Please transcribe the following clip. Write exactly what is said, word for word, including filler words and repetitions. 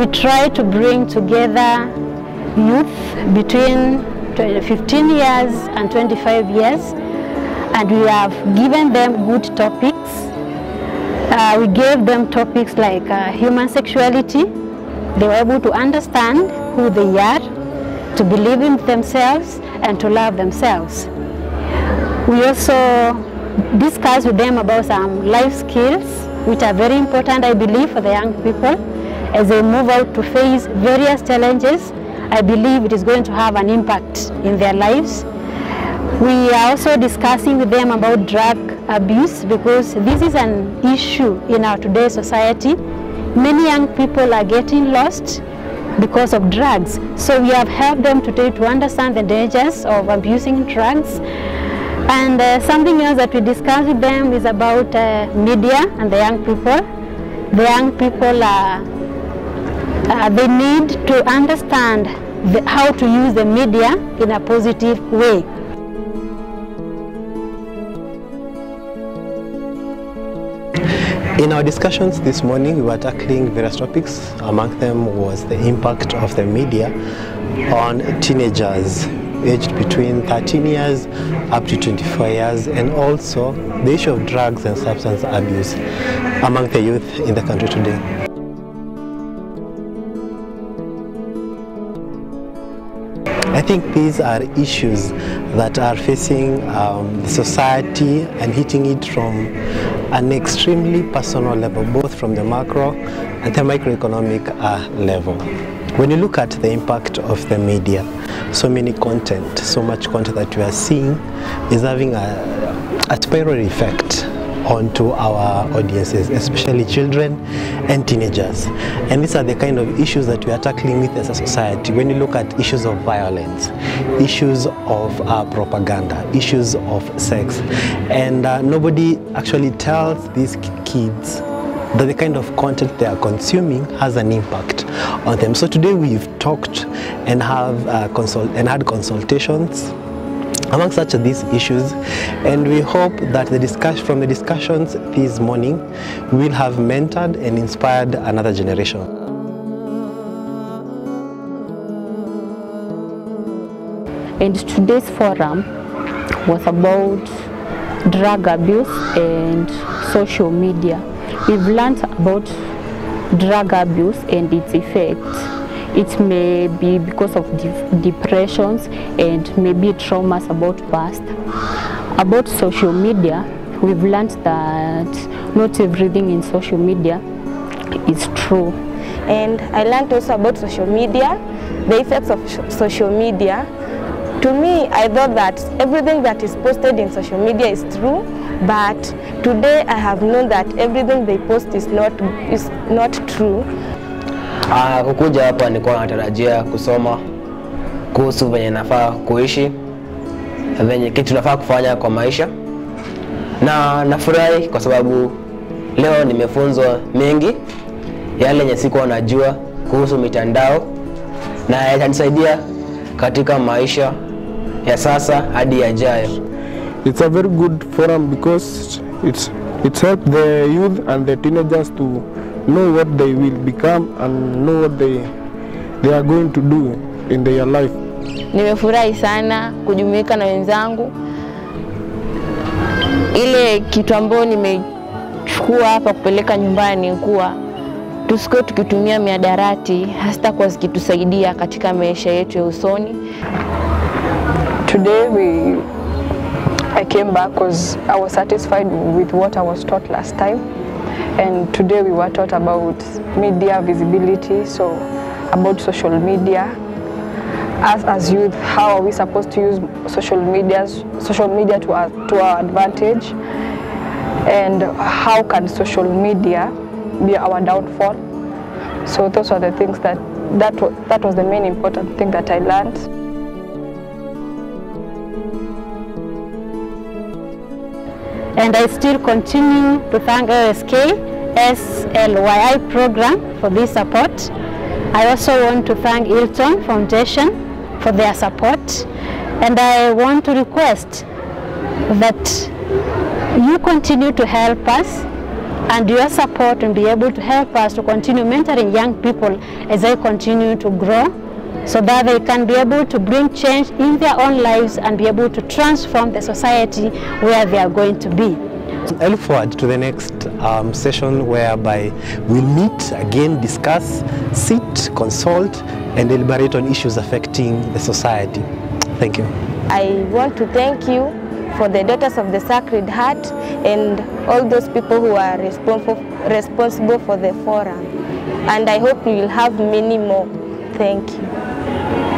we try to bring together youth between fifteen years and twenty-five years, and we have given them good topics. Uh, we gave them topics like uh, human sexuality. They were able to understand who they are, to believe in themselves, and to love themselves. We also discussed with them about some life skills, which are very important, I believe, for the young people. As they move out to face various challenges, I believe it is going to have an impact in their lives. We are also discussing with them about drug abuse, because this is an issue in our today's society. Many young people are getting lost because of drugs. So we have helped them today to understand the dangers of abusing drugs. And uh, something else that we discussed with them is about uh, media and the young people. The young people, are, uh, they need to understand the, how to use the media in a positive way. In our discussions this morning, we were tackling various topics. Among them was the impact of the media on teenagers aged between thirteen years up to twenty-four years, and also the issue of drugs and substance abuse among the youth in the country today. I think these are issues that are facing um, the society and hitting it from an extremely personal level, both from the macro and the microeconomic uh, level. When you look at the impact of the media, so many content, so much content that we are seeing is having a, a spiral effect onto our audiences, especially children and teenagers. And these are the kind of issues that we are tackling with as a society. When you look at issues of violence, issues of uh, propaganda, issues of sex, and uh, nobody actually tells these kids that the kind of content they are consuming has an impact on them. So today we've talked and have uh, consult and had consultations among such these issues, and we hope that the discussion from the discussions this morning will have mentored and inspired another generation. And today's forum was about drug abuse and social media. We've learned about drug abuse and its effects. It may be because of de depressions and maybe traumas about past. About social media, we've learned that not everything in social media is true. And I learned also about social media, the effects of social media. To me, I thought that everything that is posted in social media is true, but today I have known that everything they post is not, is not true. Uh, kukuja hapa nilikuwa natarajia kusoma kuhusu venye nafaa kuishi, venye kitu nafaa kufanya kwa maisha, na nafurahi kwa sababu leo nimefunzwa mengi yale yenye sikuwa najua kuhusu mitandao, na yatanisaidia katika maisha ya sasa hadi yajayo. It's a very good forum because it's it's helped the youth and the teenagers to know what they will become and know what they they are going to do in their life. Nimefurahi sana kujumuika na wenzangu. Ile kitu ambayo nimechukua hapa kupeleka nyumbani kuwa tusiko tukitumia miadarati hasa kwa zikitusaidia katika maisha yetu ya usoni. Today we I came back because I was satisfied with what I was taught last time. And today we were taught about media visibility, so about social media. As as youth, how are we supposed to use social media, social media to our, to our advantage? And how can social media be our downfall? So those are the things that, that, that was the main important thing that I learned. And I still continue to thank L S K S L Y I program for this support. I also want to thank Hilton Foundation for their support. And I want to request that you continue to help us and your support will be able to help us to continue mentoring young people as they continue to grow, so that they can be able to bring change in their own lives and be able to transform the society where they are going to be. I look forward to the next um, session whereby we'll meet again, discuss, sit, consult, and deliberate on issues affecting the society. Thank you. I want to thank you for the Daughters of the Sacred Heart and all those people who are responsible responsible for the forum. And I hope we will have many more. Thank you.